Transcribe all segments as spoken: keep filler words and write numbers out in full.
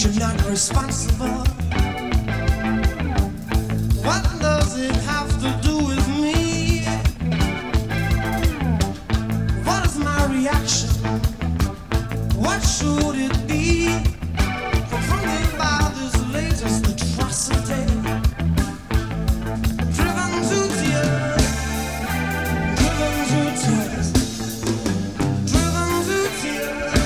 you're not responsible. What does it have to do with me? What is my reaction? What should it be? Confronted by this latest atrocity, driven to tears, driven to tears, driven to tears.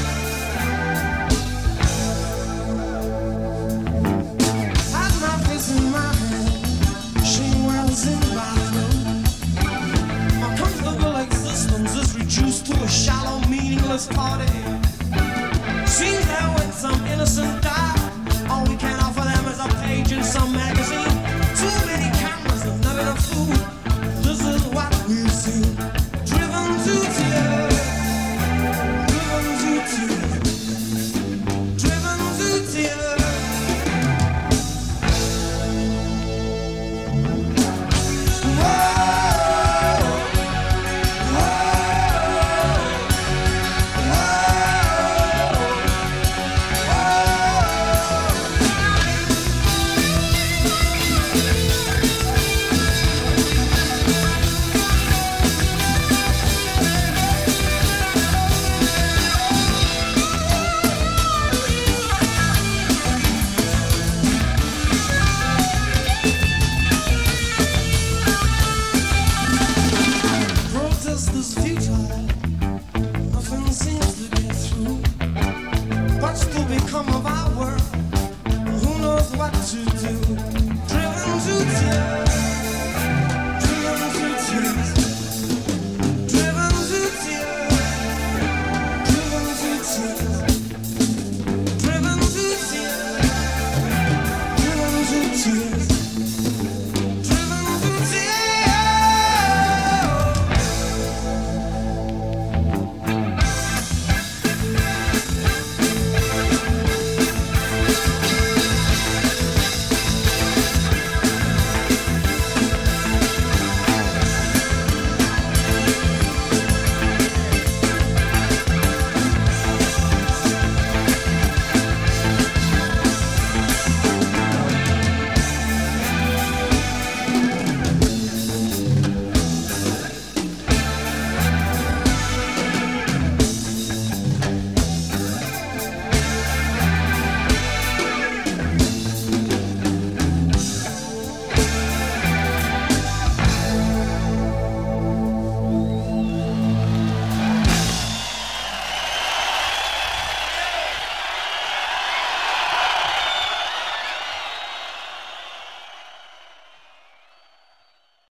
Has my face in my hand, shame wells in my throat. My comfortable existence is reduced to a shallow, meaningless party.